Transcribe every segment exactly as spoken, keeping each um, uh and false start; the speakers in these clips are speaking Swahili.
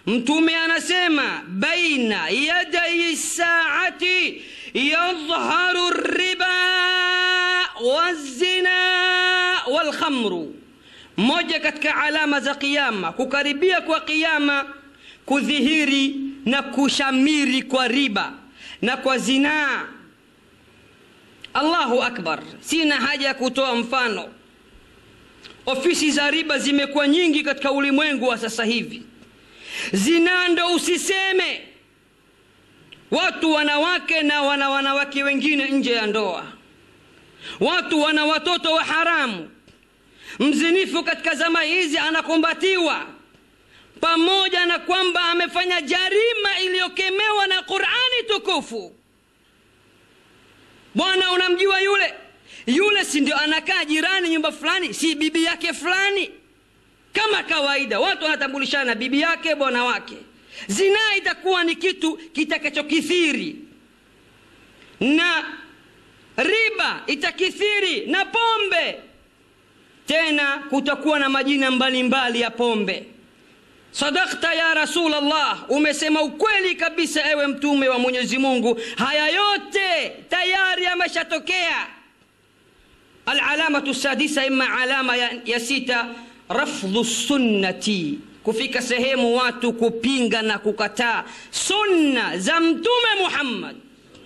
Mtume anasema baina yaday saati yadhharu riba wazina walkhamru. Moja katika alama za kiyama, kukaribia kwa kiyama, kudhihiri na kushamiri kwa riba na kwa zinaa. Allahu akbar, sina haja ya kutoa mfano. Ofisi za riba zimekuwa nyingi katika ulimwengu wa sasa hivi. Zinaa ndo usiseme. Watu wanawake na wana wanawake wengine nje ya ndoa. Watu wana watoto wa haramu. Mzinifu katika zama hizi anakumbatiwa, pamoja na kwamba amefanya jarima iliyokemewa na Qur'ani tukufu. Bwana, unamjua yule? Yule si ndio anakaa jirani nyumba fulani, si bibi yake fulani? Kama kawaida watu wanatambulishana bibi yake bwana wake. Zinaa itakuwa ni kitu kitakachokithiri, na riba itakithiri, na pombe tena kutakuwa na majina mbalimbali ya pombe. Sadaqta ya Rasulullah, umesema ukweli kabisa ewe mtume wa Mwenyezi Mungu, haya yote tayari yameshatokea. Al-alamatu sadisa, ima alama ya, ya sita, rafdhu sunnati, kufika sehemu watu kupinga na kukataa sunna za mtume Muhammad.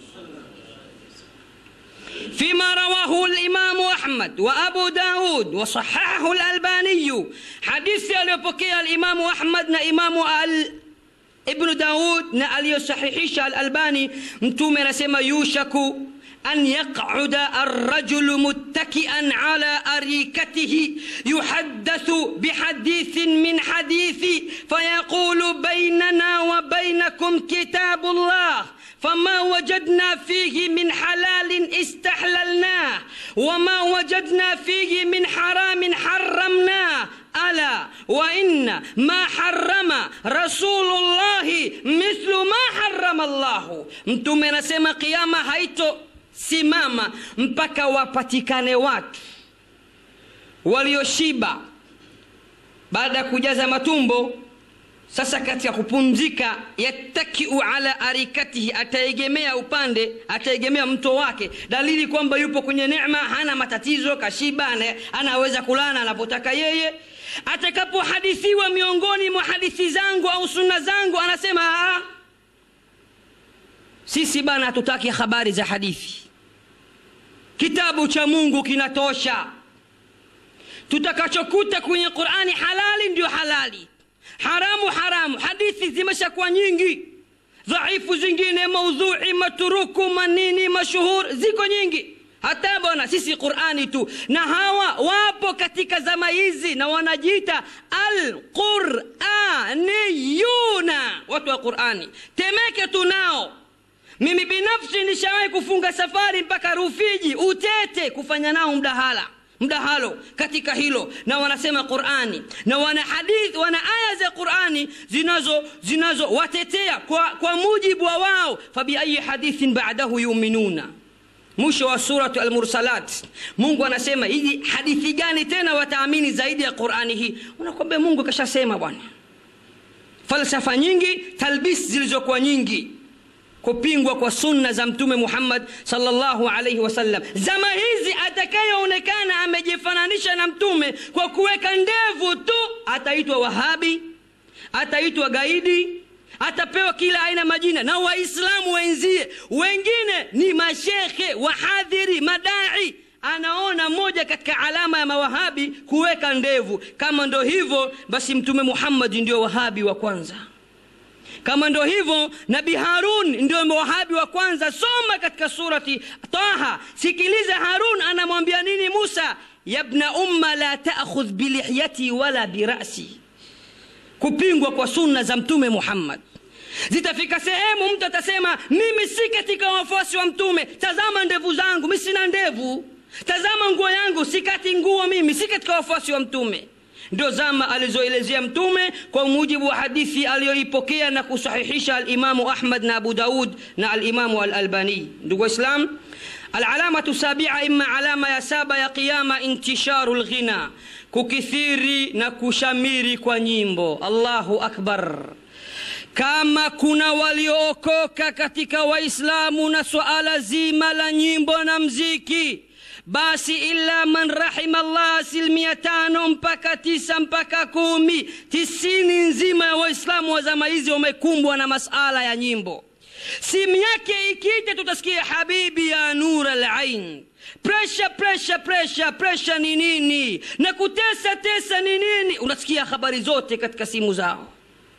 فيما رواه الإمام أحمد وأبو داود وصححه الألباني، حديث يليبكي الإمام أحمد نا إمام ابن داود نا اليصحيحيش الألباني. متومي نسمى يوشك أن يقعد الرجل متكئا على أريكته يحدث بحديث من حديث فيقول بيننا وبينكم كتاب الله فما وجدنا فيه من حلال استحللناه وما وجدنا فيه من حرام حرمناه ألا وإن ما حرم رسول الله مثل ما حرم الله. Mtume anasema kiyama haito simama mpaka wapatikane watu walioshiba baada kujaza matumbo. Sasa katika kupumzika, yatakiu ala arikatihi, ataegemea upande, ataegemea mto wake, dalili kwamba yupo kwenye neema, hana matatizo, kashiba, anaweza kulana anapotaka yeye. Atakapohadithiwa miongoni mwa hadithi zangu au sunna zangu, anasema ah, sisi bana hatutaki habari za hadithi, kitabu cha Mungu kinatosha. Tutakachokuta kwenye Qur'ani halali ndio halali, haramu haramu. Hadithi zimeshakuwa nyingi, dhaifu zingine, maudhui, maturuku, manini, mashuhur, ziko nyingi. Hata bwana sisi Qur'ani tu, na hawa wapo katika zama hizi na wanajiita al-Qur'aniyuna, watu wa Qur'ani. Temeke tunao. Mimi binafsi nishawahi kufunga safari mpaka Rufiji, Utete, kufanya nao mdahala mdahalo katika hilo, na wanasema Qur'ani na wana hadith, wana aya za Qur'ani zinazo zinazo watetea kwa, kwa mujibu wa wao. Fabi ayi hadithin ba'dahu yu'minuna, mwisho wa suratu al-Mursalat. Mungu anasema hizi hadithi gani tena wataamini zaidi ya Qur'ani hii? Unakwambia Mungu kashasema bwana. Falsafa nyingi, talbis zilizokuwa nyingi, kupingwa kwa sunna za mtume Muhammad sallallahu alayhi wasallam. Zama hizi atakayeonekana amejifananisha na mtume kwa kuweka ndevu tu ataitwa Wahabi, ataitwa gaidi, atapewa kila aina majina na Waislamu wenzie. Wengine ni mashekhe, wahadhiri, madai. Anaona moja katika alama ya mawahabi kuweka ndevu. Kama ndo hivyo basi mtume Muhammad ndio Wahabi wa kwanza. Kama ndo hivyo Nabii Harun ndio Wahabi wa kwanza. Soma katika surati Taha, sikiliza Harun anamwambia nini Musa: yabna umma la ta'khudh bi lihyati wala bi ra'si. Kupingwa kwa sunna za mtume Muhammad. Zitafika sehemu mtu atasema mimi si katika wafuasi wa mtume, tazama ndevu zangu, mimi sina ndevu. Tazama nguo yangu, sikati nguo, mimi si katika wafuasi wa mtume. Ndio zama alizoelezea mtume kwa mujibu wa hadithi aliyoipokea na kusahihisha al-Imamu Ahmad na Abu Daud na al-Imamu al-Albani. Ndugu Islam, Al-alamatu sabi'a, imma alama ya saba ya kiyama, intisharu al-ghina, kukithiri na kushamiri kwa nyimbo. Allahu akbar. Kama kuna waliookoka katika Waislamu na suala zima la nyimbo na mziki, basi illa man rahima Allah, asilimia tano mpaka tisa mpaka kumi, tisini nzima ya Waislamu wa zama hizi wamekumbwa na masala ya nyimbo. Simu yake ikite tutasikia habibi ya nur al-ain, pressure pressure pressure pressure ni nini, na kutesa tesa ni nini, unasikia habari zote katika simu zao.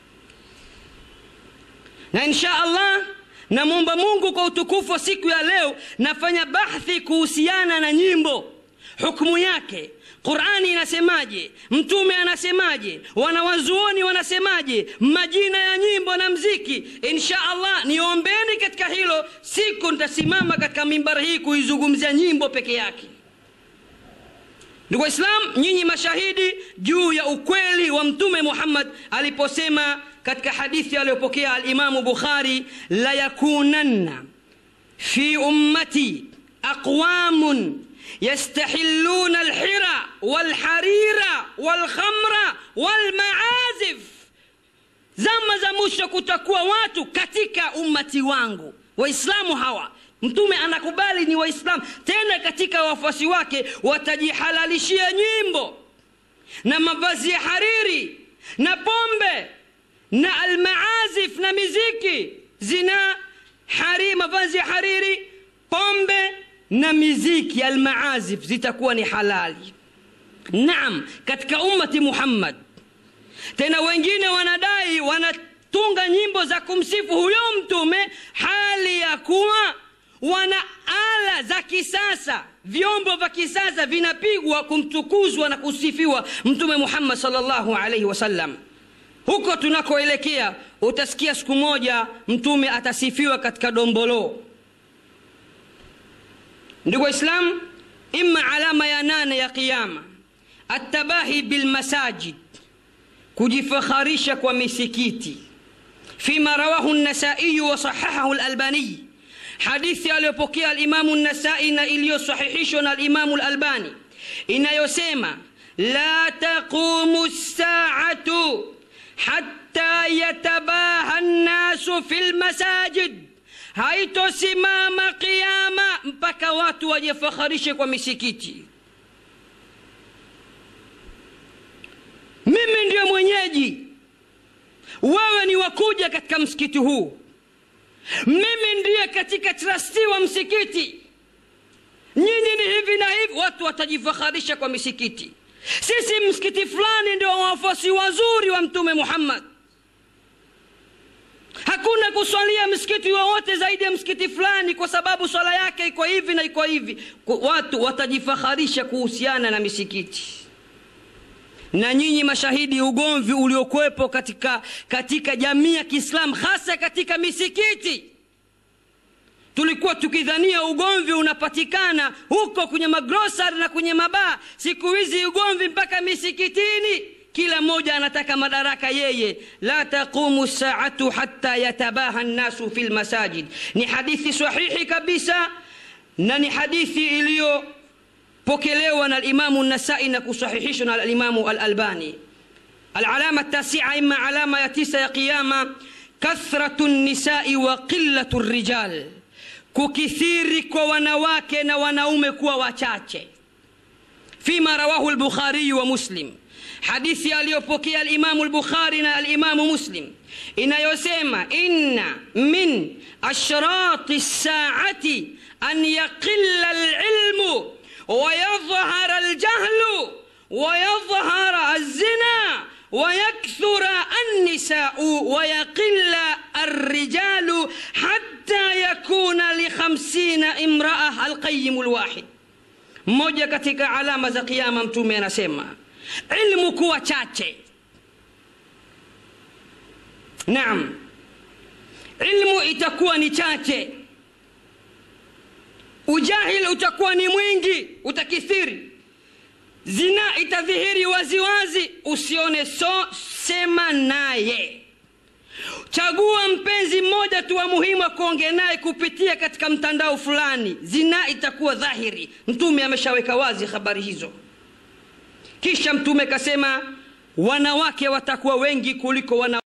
Na insha Allah namuomba Mungu kwa utukufu wa siku ya leo, nafanya bahthi kuhusiana na nyimbo, hukumu yake, Qur'ani inasemaje, mtume anasemaje, wanawazuoni wanasemaje, majina ya nyimbo na mziki. Insha Allah niombeni katika hilo, siku nitasimama katika mimbari hii kuizungumzia nyimbo peke yake. Ndugu Islam, nyinyi mashahidi juu ya ukweli wa mtume Muhammad aliposema katika hadithi aliyopokea al-Imam Bukhari, la yakunanna fi ummati aqwamun yastahilluna al-hira wal-harira wal-khamra wal-maazif, zama za mwisho kutakuwa watu katika ummati wangu. Waislamu hawa mtume anakubali ni Waislamu, tena katika wafuasi wake watajihalalishia nyimbo na mavazi ya hariri na pombe na almaazif na miziki. Zina, hari, mavazi ya hariri, pombe na miziki almaazif zitakuwa ni halali. Naam, katika ummati Muhammad. Tena wengine wanadai wanatunga nyimbo za kumsifu huyo mtume, hali ya kuwa wana ala za kisasa, vyombo vya kisasa vinapigwa kumtukuzwa na kusifiwa mtume Muhammad sallallahu alaihi wasallam. Huko tunakoelekea utasikia siku moja mtume atasifiwa katika dombolo. Ndugu Islam, imma alama ya nane ya kiyama, atabahi bil masajid, kujifakharisha kwa misikiti. Fima rawahu an-Nasa'i wa sahahahu al-Albani, hadithi aliyopokea al-Imam an-Nasa'i na iliyosahihishwa na al-Imam al-Albani, inayosema la taqumu as-sa'atu hatta yatabaha an-nasu fil masajid, haitosimama kiyama mpaka watu wajifakharishe kwa misikiti. Mimi ndio mwenyeji, wewe ni wakuja katika msikiti huu, mimi ndiye katika trustee wa msikiti, nyinyi ni hivi na hivi, watu watajifakharisha kwa misikiti. Sisi msikiti fulani ndio wafuasi wazuri wa mtume Muhammad, hakuna kuswalia msikiti wowote zaidi ya msikiti fulani kwa sababu swala yake iko hivi na iko hivi. Watu watajifakharisha kuhusiana na misikiti. Na nyinyi mashahidi ugomvi uliokuwepo katika katika jamii ya Kiislamu, hasa katika misikiti. Tulikuwa tukidhania ugomvi unapatikana huko kwenye magrosari na kwenye mabaa. Siku hizi ugomvi mpaka misikitini, kila mmoja anataka madaraka yeye. La taqumu saatu hatta yatabaha an-nasu fil masajid, ni hadithi sahihi kabisa, na ni hadithi iliyo pokelewa na al-Imam an-Nasa'i na kusahihishwa na al-Imam al-Albani. Al-alama at-tasi'a, imma alama ya tisa ya kiyama, kathratu an-nisa'i wa qillatu ar-rijal, kukithiri kwa wanawake na wanaume kuwa wachache. Fima rawahu al-Bukhari wa Muslim, hadithi aliyopokea al-Imam al-Bukhari na al-Imam Muslim, inayosema inna min ashrati as-sa'ati an yaqilla al-ilmu ويظهر الجهل ويظهر الزنا ويكثر النساء ويقل الرجال حتى يكون لخمسين امرأة القيم الواحد. Moja katika alama za kiyama, mtume anasema ilmu kuwa chache. Naam, ilmu itakuwa ni chache, ujahil utakuwa ni mwingi, utakithiri, zina itadhihiri waziwazi, usione so, sema naye. chagua mpenzi mmoja tu wa muhimu kuongea naye kupitia katika mtandao fulani, zina itakuwa dhahiri. Mtume ameshaweka wazi habari hizo. Kisha Mtume kasema wanawake watakuwa wengi kuliko wana